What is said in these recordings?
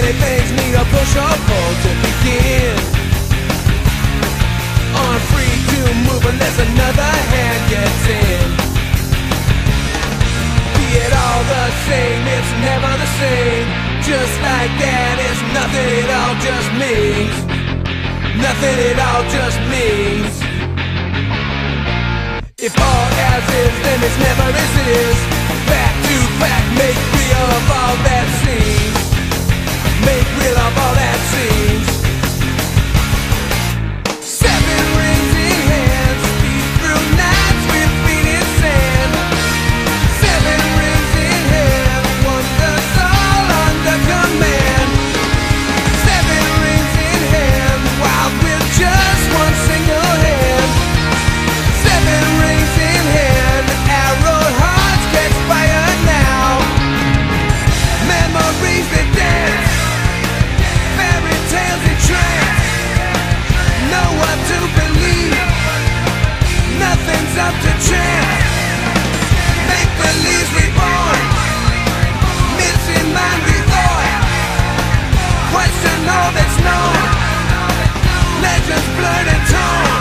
Many things need a push or pull to begin. Aren't free to move unless another hand gets in. Be it all the same, it's never the same. Just like that, it's nothing at all, just means nothing at all, just means. If all as is, then it's never as is. Fact to fact, make real of all that seems. Make real of all that seems. Seven rings in hand, speed through nights with feet in sand. Seven rings in hand, wonders all under command. Seven rings in hand, wild with just one single hand. Seven rings in hand, arrowed hearts catch fire now. Memories that dance, fairy tales in trance. Know what to believe, nothing's up to chance. Make believe reborn, missing mind rethought. Question all that's known, legends blurred and torn.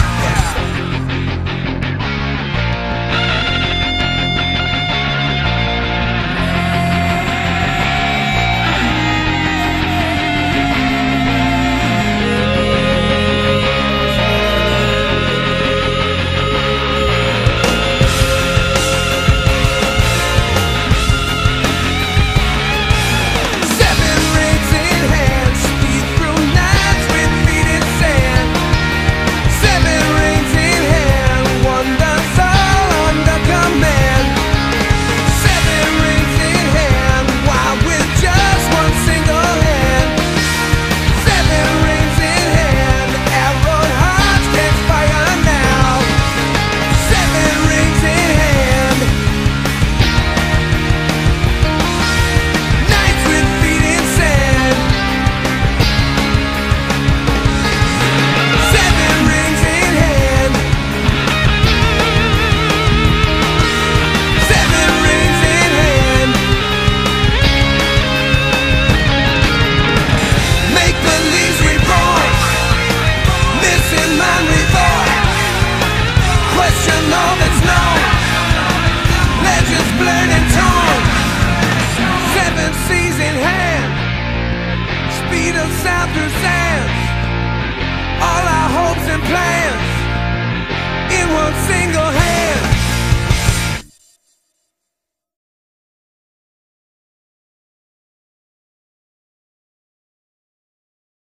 South through sands, all our hopes and plans in one single